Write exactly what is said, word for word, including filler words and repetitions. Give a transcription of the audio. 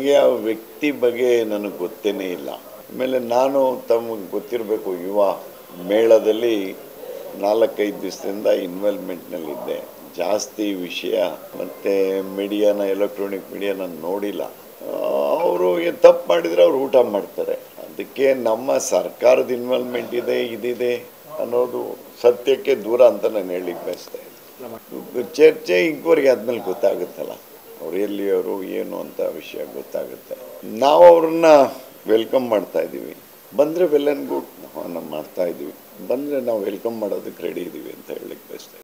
ನನಗೆ ಆ ವ್ಯಕ್ತಿ ಬಗ್ಗೆ ನನಗೆ ಗೊತ್ತೇನೇ ಇಲ್ಲ. ಆಮೇಲೆ ನಾನು ತಮಗೆ ಗೊತ್ತಿರಬೇಕು, ಯುವ ಮೇಳದಲ್ಲಿ ನಾಲ್ಕೈದು ದಿವಸದಿಂದ ಇನ್ವಾಲ್ವ್ಮೆಂಟ್ನಲ್ಲಿದ್ದೆ. ಜಾಸ್ತಿ ವಿಷಯ ಮತ್ತು ಮೀಡಿಯಾನ ಎಲೆಕ್ಟ್ರಾನಿಕ್ ಮೀಡಿಯಾ ನಾನು ನೋಡಿಲ್ಲ. ಅವರು ತಪ್ಪು ಮಾಡಿದರೆ ಅವ್ರು ಊಟ ಮಾಡ್ತಾರೆ. ಅದಕ್ಕೆ ನಮ್ಮ ಸರ್ಕಾರದ ಇನ್ವಾಲ್ವ್ಮೆಂಟ್ ಇದೆ ಇದಿದೆ ಅನ್ನೋದು ಸತ್ಯಕ್ಕೆ ದೂರ ಅಂತ ನಾನು ಹೇಳಲಿಕ್ಕೆ ಬಯಸ್ತಾ ಇದ್ದೀನಿ. ಚರ್ಚೆ ಇಂಕ್ವೈರಿ ಆದಮೇಲೆ ಗೊತ್ತಾಗುತ್ತಲ್ಲ ಅವ್ರು ಎಲ್ಲಿಯವರು ಏನು ಅಂತ ವಿಷಯ ಗೊತ್ತಾಗುತ್ತೆ. ನಾವು ಅವ್ರನ್ನ ವೆಲ್ಕಮ್ ಮಾಡ್ತಾ ಇದ್ದೀವಿ. ಬಂದರೆ ವೆಲ್ ಆ್ಯಂಡ್ ಗುಡ್, ನಾವು ಮಾಡ್ತಾ ಇದ್ದೀವಿ. ಬಂದರೆ ನಾವು ವೆಲ್ಕಮ್ ಮಾಡೋದಕ್ಕೆ ರೆಡಿ ಇದ್ದೀವಿ ಅಂತ ಹೇಳಲಿಕ್ಕೆ ಬಯಸ್ತಾ ಇದ್ದೀನಿ.